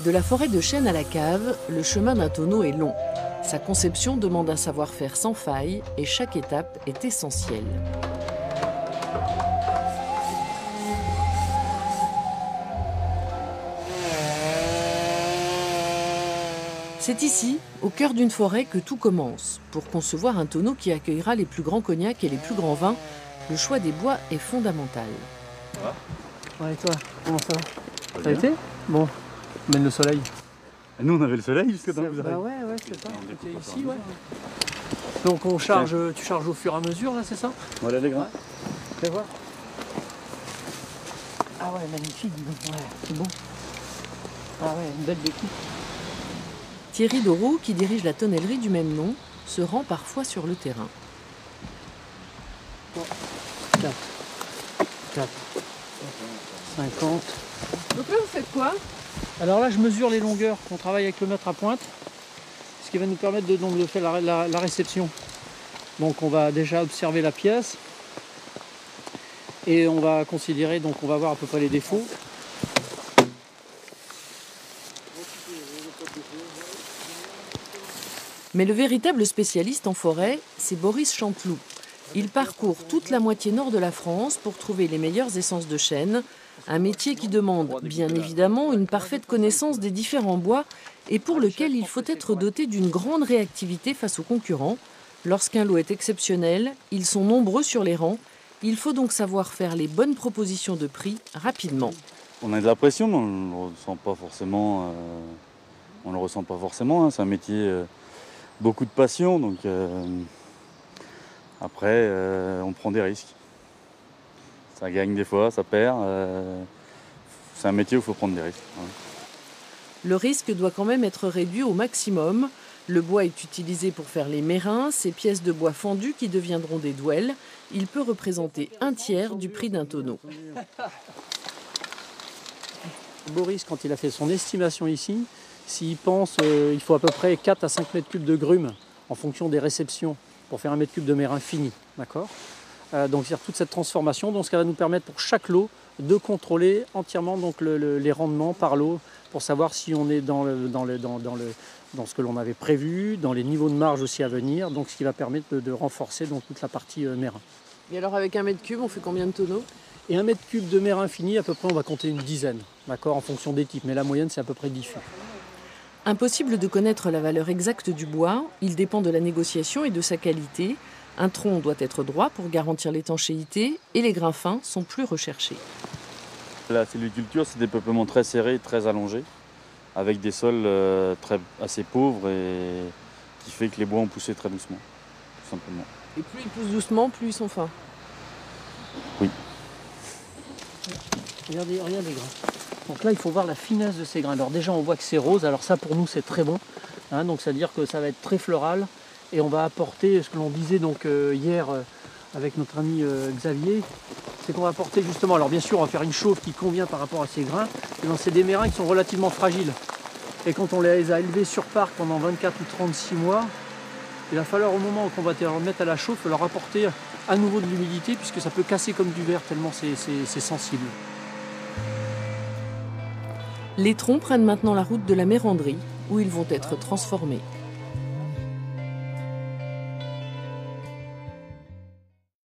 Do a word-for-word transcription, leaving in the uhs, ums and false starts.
De la forêt de chêne à la cave, le chemin d'un tonneau est long. Sa conception demande un savoir-faire sans faille et chaque étape est essentielle. C'est ici, au cœur d'une forêt, que tout commence. Pour concevoir un tonneau qui accueillera les plus grands cognacs et les plus grands vins, le choix des bois est fondamental. Ouais, et toi, comment ça va? Ça a été? Bon, on mène le soleil. Et nous on avait le soleil jusque dans le Bah ouais, ouais, c'est ça. C'était ici, ouais. Donc on charge, tu charges au fur et à mesure, là, c'est ça? Voilà les grains. Fais voir. Ah ouais, magnifique, ouais, c'est beau. Ah ouais, une belle découpe. Thierry Doreau, qui dirige la tonnellerie du même nom, se rend parfois sur le terrain. quatre, quatre, cinquante. Donc là, vous faites quoi? Alors là, je mesure les longueurs. On travaille avec le mètre à pointe, ce qui va nous permettre de, donc, de faire la, la, la réception. Donc on va déjà observer la pièce et on va considérer, donc on va voir à peu près les défauts. Mais le véritable spécialiste en forêt, c'est Boris Chanteloup. Il parcourt toute la moitié nord de la France pour trouver les meilleures essences de chêne, un métier qui demande bien évidemment une parfaite connaissance des différents bois et pour lequel il faut être doté d'une grande réactivité face aux concurrents. Lorsqu'un lot est exceptionnel, ils sont nombreux sur les rangs. Il faut donc savoir faire les bonnes propositions de prix rapidement. On a de la pression, mais on ne le ressent pas forcément. Euh, on le ressent pas forcément. Hein. C'est un métier, euh, beaucoup de passion, donc euh, après euh, on prend des risques. Ça gagne des fois, ça perd. Euh, c'est un métier où il faut prendre des risques. Ouais. Le risque doit quand même être réduit au maximum. Le bois est utilisé pour faire les mérins, ces pièces de bois fendues qui deviendront des douelles. Il peut représenter un tiers du prix d'un tonneau. Boris, quand il a fait son estimation ici, s'il pense euh, il faut à peu près quatre à cinq mètres cubes de grumes en fonction des réceptions pour faire un mètre cube de mérin fini. D'accord ? euh, Donc, c'est toute cette transformation, donc, ce qui va nous permettre pour chaque lot de contrôler entièrement donc, le, le, les rendements par lot pour savoir si on est dans, le, dans, le, dans, dans, le, dans ce que l'on avait prévu, dans les niveaux de marge aussi à venir, donc ce qui va permettre de, de renforcer donc, toute la partie euh, mérin. Et alors avec un mètre cube, on fait combien de tonneaux? Et un mètre cube de mérin fini, à peu près, on va compter une dizaine, d'accord, en fonction des types, mais la moyenne, c'est à peu près dix fûts. Impossible de connaître la valeur exacte du bois, il dépend de la négociation et de sa qualité. Un tronc doit être droit pour garantir l'étanchéité et les grains fins sont plus recherchés. La sylviculture, c'est des peuplements très serrés, très allongés, avec des sols euh, très, assez pauvres et qui fait que les bois ont poussé très doucement, tout simplement. Et plus ils poussent doucement, plus ils sont fins. Oui. Regardez, regardez les grains. Donc là, il faut voir la finesse de ces grains. Alors déjà, on voit que c'est rose. Alors ça, pour nous, c'est très bon. Hein, donc, c'est-à-dire que ça va être très floral. Et on va apporter ce que l'on disait donc euh, hier euh, avec notre ami euh, Xavier. C'est qu'on va apporter justement, alors bien sûr, on va faire une chauffe qui convient par rapport à ces grains. Et donc, c'est des mérins qui sont relativement fragiles. Et quand on les a élevés sur parc pendant vingt-quatre ou trente-six mois, il va falloir au moment où on va les mettre à la chauffe, leur apporter à nouveau de l'humidité puisque ça peut casser comme du verre tellement c'est sensible. Les troncs prennent maintenant la route de la méranderie où ils vont être transformés.